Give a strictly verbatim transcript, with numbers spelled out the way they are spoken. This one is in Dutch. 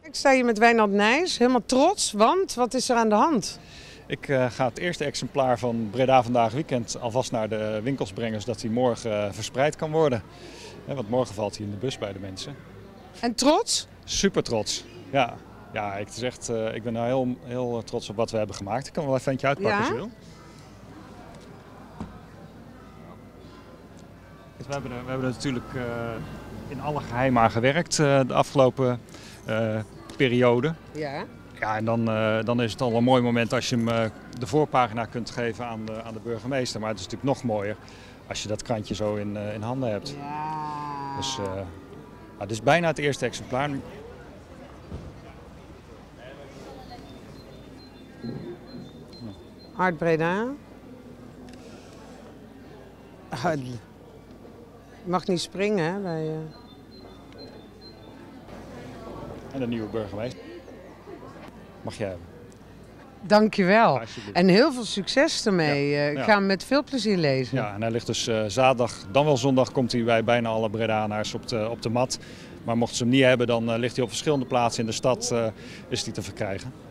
Ik sta hier met Wijnand Nijs, helemaal trots, want wat is er aan de hand? Ik uh, ga het eerste exemplaar van Breda Vandaag Weekend alvast naar de winkels brengen, zodat hij morgen uh, verspreid kan worden. Ja, want morgen valt hij in de bus bij de mensen. En trots? Super trots. Ja, ja ik, is echt, uh, ik ben nou heel, heel trots op wat we hebben gemaakt. Ik kan wel even eentje uitpakken Ja? als je wil. We hebben er, we hebben er natuurlijk uh, in alle geheim aan gewerkt uh, de afgelopen uh, periode. Ja. Ja, en dan, uh, dan is het al een mooi moment als je hem uh, de voorpagina kunt geven aan de, aan de burgemeester. Maar het is natuurlijk nog mooier als je dat krantje zo in, uh, in handen hebt. Ja. Dus uh, nou, dit is bijna het eerste exemplaar. Art Breda. Ah, je mag niet springen, hè? Bij, uh... En de nieuwe burgemeester. Mag jij hebben. Dankjewel. En heel veel succes ermee. Ja, Ik ja. ga hem met veel plezier lezen. Ja, en hij ligt dus uh, zaterdag, dan wel zondag, komt hij bij bijna alle Bredanaars op de, op de mat. Maar mochten ze hem niet hebben, dan uh, ligt hij op verschillende plaatsen in de stad uh, is hij te verkrijgen.